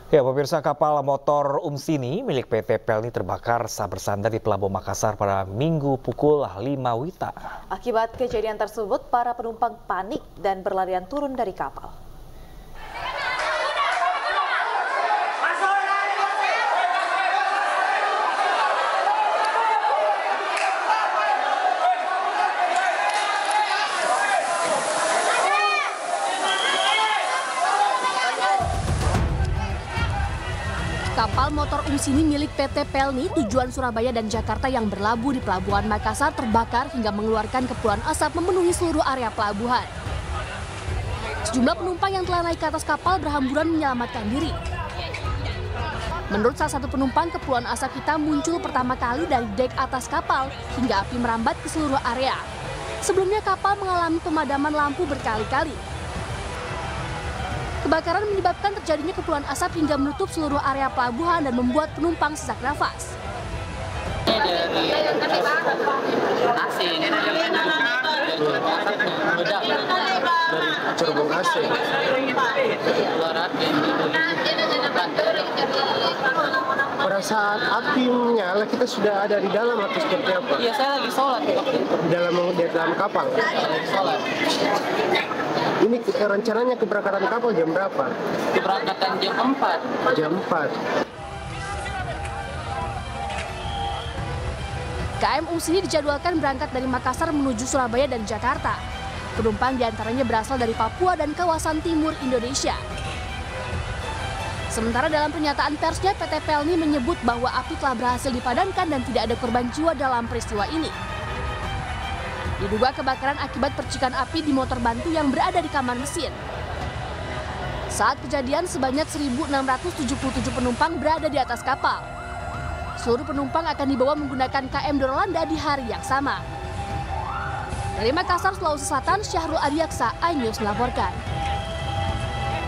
Ya, pemirsa, kapal motor Umsini milik PT Pelni terbakar saat bersandar di Pelabuhan Makassar pada Minggu pukul 5 WITA. Akibat kejadian tersebut, para penumpang panik dan berlarian turun dari kapal. Kapal motor Umsini milik PT Pelni tujuan Surabaya dan Jakarta yang berlabuh di Pelabuhan Makassar terbakar hingga mengeluarkan kepulan asap memenuhi seluruh area pelabuhan. Sejumlah penumpang yang telah naik ke atas kapal berhamburan menyelamatkan diri. Menurut salah satu penumpang, kepulan asap hitam muncul pertama kali dari dek atas kapal hingga api merambat ke seluruh area. Sebelumnya kapal mengalami pemadaman lampu berkali-kali. Kebakaran menyebabkan terjadinya kepulan asap hingga menutup seluruh area pelabuhan dan membuat penumpang sesak nafas. Dari asing, meledak dari cerbong asing, keluar api. Pada saat api menyala, kita sudah ada di dalam atau seperti apa? Iya, saya lagi sholat waktu itu. Di dalam kapal? Lagi sholat. Ini rencananya keberangkatan kapal jam berapa? Keberangkatan jam 4. Jam 4. KM Umsini dijadwalkan berangkat dari Makassar menuju Surabaya dan Jakarta. Penumpang diantaranya berasal dari Papua dan kawasan timur Indonesia. Sementara dalam pernyataan persnya, PT Pelni menyebut bahwa api telah berhasil dipadamkan dan tidak ada korban jiwa dalam peristiwa ini. Diduga kebakaran akibat percikan api di motor bantu yang berada di kamar mesin. Saat kejadian, sebanyak 1.677 penumpang berada di atas kapal. Seluruh penumpang akan dibawa menggunakan KM Dorolanda di hari yang sama. Dari Makassar, Sulawesi Selatan, Syahrul Adiaksa, iNews melaporkan.